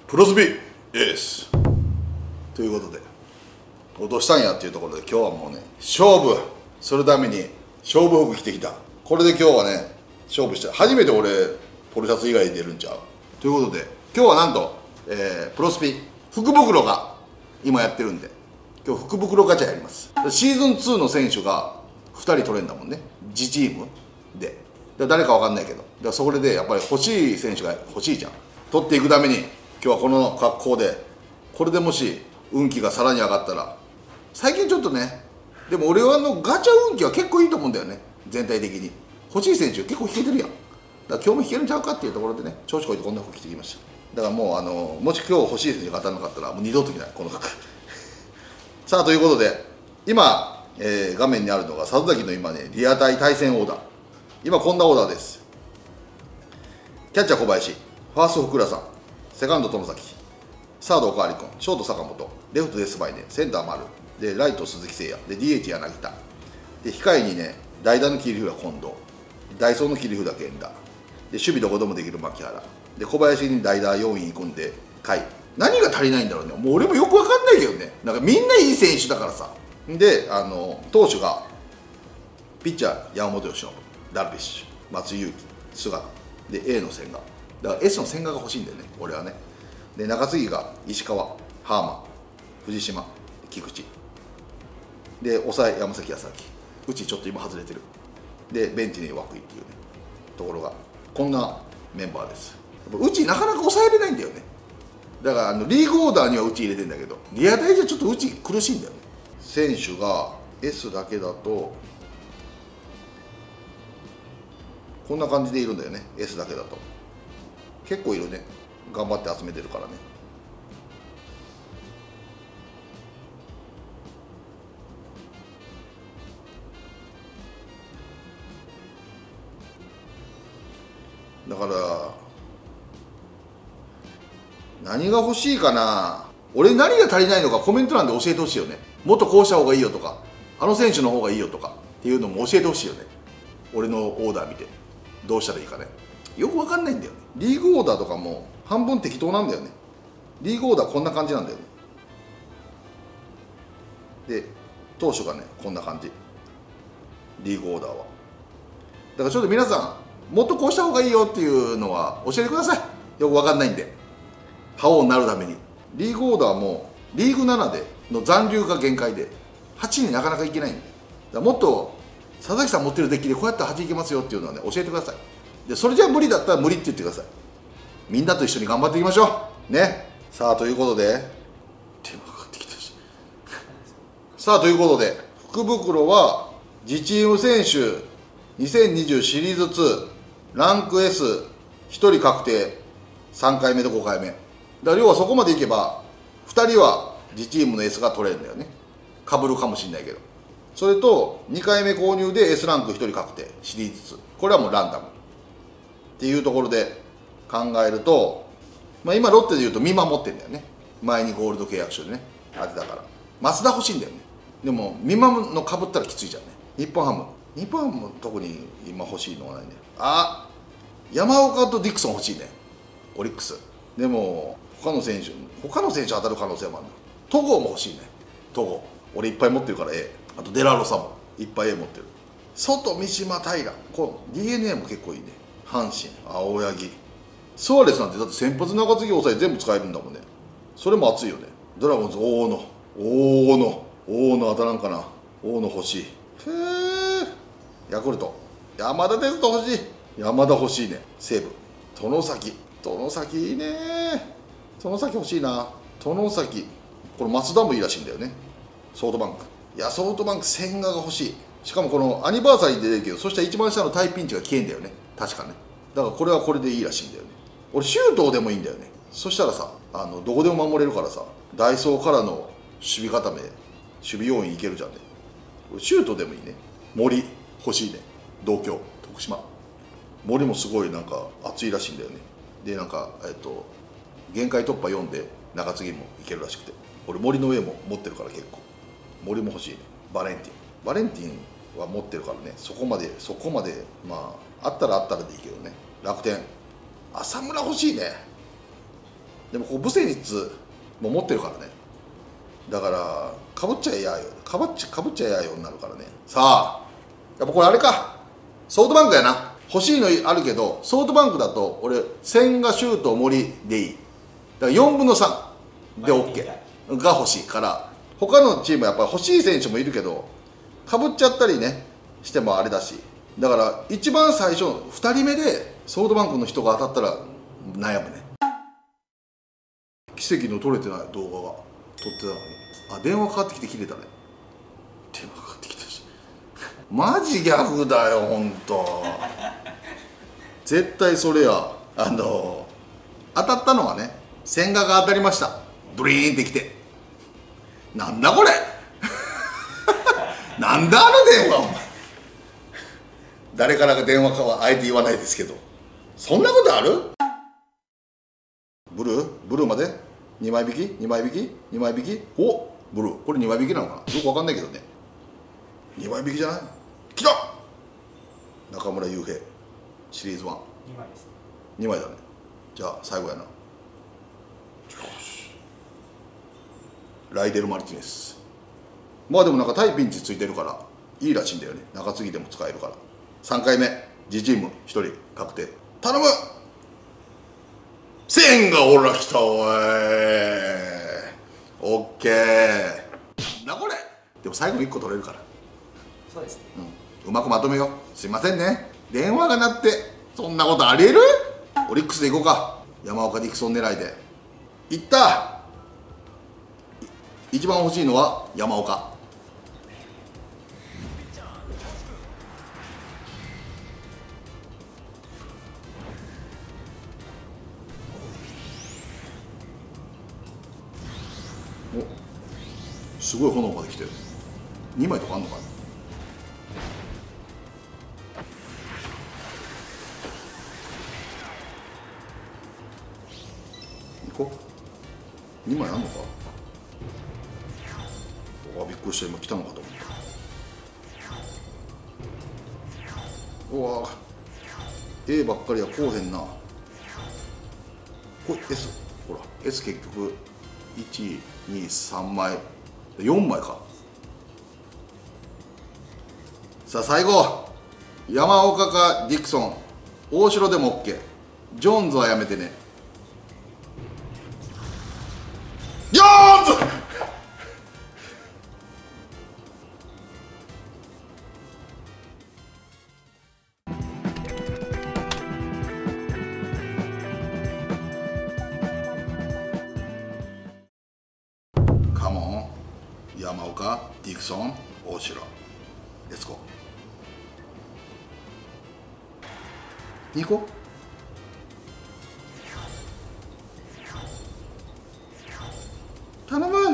プロスピエースということで、どうしたんやっていうところで、今日はもうね、勝負するために勝負服着てきた。これで今日はね、勝負して、初めて俺ポロシャツ以外出るんちゃうということで、今日はなんと、プロスピ福袋が今やってるんで、今日福袋ガチャやります。シーズン2の選手が2人取れんだもんね、自チームで。誰かわかんないけど、それでやっぱり欲しい選手が欲しいじゃん。取っていくために今日はこの格好で、これでもし運気がさらに上がったら、最近ちょっとね、でも俺はガチャ運気は結構いいと思うんだよね。全体的に欲しい選手結構引けてるやん。だから今日も引けるんちゃうかっていうところでね、調子こいてこんな服着てきました。だからもうもし今日欲しい選手が当たらなかったらもう二度と着ないこの服さあということで、今、画面にあるのが里崎の今ね、リアタイ対戦オーダー。今こんなオーダーです。キャッチャー小林、ファースト福倉さん、セカンド外崎、サードおかわり君、ショート坂本、レフトデスパイネ、センター丸で、ライト鈴木誠也で、 DH 柳田で、控えにね、代打の切り札近藤、ダイソーの切り札源田で、守備どこでもできる牧原で、小林に代打4位組んで甲斐。何が足りないんだろうね、もう俺もよく分かんないけどね。なんかみんないい選手だからさ。で投手がピッチャー山本由伸、ダルビッシュ、松井裕樹、菅野で、 A の千賀だから S の千賀が欲しいんだよね、俺はね。で中継ぎが石川、ハーマン、藤島、菊池で、抑え山崎康明、うちちょっと今外れてるで、ベンチに涌井っていうねところが、こんなメンバーです。うちなかなか抑えれないんだよね。だからリーグオーダーにはうち入れてんだけど、リアタイじゃちょっとうち苦しいんだよね。選手が S だけだとこんな感じでいるんだよね。 S だけだと結構いるね。頑張って集めてるからね。だから何が欲しいかな。俺何が足りないのかコメント欄で教えてほしいよね。もっとこうした方がいいよとか、あの選手の方がいいよとかっていうのも教えてほしいよね。俺のオーダー見てどうしたらいいかね。よく分かんないんだよね。リーグオーダーとかも半分適当なんだよね。リーグオーダーこんな感じなんだよね。で投手がねこんな感じ、リーグオーダーは。だからちょっと皆さんもっとこうした方がいいよっていうのは教えてください。よく分かんないんで。覇王になるためにリーグオーダーもリーグ7での残留が限界で8になかなかいけないんで、だからもっと佐々木さん持ってるデッキでこうやって8いけますよっていうのはね教えてください。でそれじゃ無理だったら無理って言ってください。みんなと一緒に頑張っていきましょうね。さあということで手間かかってきたしさあということで、福袋は自チーム選手2020シリーズ2ランク S1 人確定、3回目と5回目だから、要はそこまでいけば2人は自チームの S が取れるんだよね。かぶるかもしれないけど、それと2回目購入で S ランク1人確定シリーズ2、これはもうランダムっていうところで考えると、今ロッテでいうと見守ってんだよね。前にゴールド契約書でね当てたから増田欲しいんだよね。でも見守のかぶったらきついじゃんね。日本ハムも特に今欲しいのはないね。山岡とディクソン欲しいね、オリックス。でも他の選手当たる可能性もあるな。戸郷も欲しいね。戸郷俺いっぱい持ってるから A。 あとデラロサもいっぱい A 持ってる。外三島平、DNA も結構いいね。阪神青柳、スアレスなんてだって先発中継ぎ抑え全部使えるんだもんね。それも熱いよね。ドラゴンズ大野当たらんかな。大野欲しい。ヤクルト山田哲人欲しい。山田欲しいね。西武外崎いいね。外崎欲しいな。外崎これ松田もいいらしいんだよね。ソフトバンク、ソフトバンク千賀が欲しい。しかもこのアニバーサリーで出てるけど、そしたら一番下のタイピンチが消えんだよね確かね。だからこれはこれでいいらしいんだよね。俺周東でもいいんだよね。そしたらさどこでも守れるからさ、ダイソーからの守備固め、守備要員いけるじゃんね。周東でもいいね。森欲しいね。同郷徳島森もすごいなんか熱いらしいんだよね。でなんか限界突破4で中継ぎもいけるらしくて、俺森の上も持ってるから結構森も欲しいね。バレンティンは持ってるからね。そこまであったらでいいけどね。楽天浅村欲しいね。 でもここブセニッツも持ってるからね。だからかぶっちゃえやよ、かぶっちゃえやよになるからね。さあやっぱこれあれか、ソフトバンクやな。欲しいのあるけどソフトバンクだと俺千賀、周東、森でいい。だから4分の3で OK が欲しいから、他のチームはやっぱり欲しい選手もいるけどかぶっちゃったりねしてもあれだし、だから一番最初2人目でソフトバンクの人が当たったら悩むね。奇跡の撮れてない動画が撮ってたのに、あ、電話かかってきて切れたね。電話かかってきたしマジギャフだよほんと絶対それや。当たったのはね、千賀が当たりました。ブリーンってきて、なんだこれなんだあの電話お前。誰からか電話かはあえて言わないですけど、そんなことある？ブルーまで2枚引き2枚引き2枚引き、おブルーこれ2枚引きなのかな、よくわかんないけどね。2枚引きじゃない？来た中村悠平シリーズ1、2枚ですね。2枚だね。じゃあ最後やな。ライデル・マルティネス。まあでもなんか対ピンチついてるからいいらしいんだよね。中継ぎでも使えるから。3回目自チーム1人確定。頼む。千がおら来た。おいオッケー。なんだこれ。でも最後1個取れるから。 そうですね、 うまくまとめよう。すいませんね、電話が鳴って。そんなことありえる？オリックスでいこうか。山岡ディクソン狙いでいった。一番欲しいのは山岡。お、すごい炎まで来てる。2枚とかあんのかな。行こう。2枚あんのか。あ、びっくりした。今来たのかと思った。うわ A ばっかりはこうへんな。これ S、 ほら S 結局123枚4枚か。さあ最後、山岡かディクソン、大城でも OK。 ジョーンズはやめてね。ジョーンズカモン、山岡、ディクソン、大城、レッツゴー。2個頼む。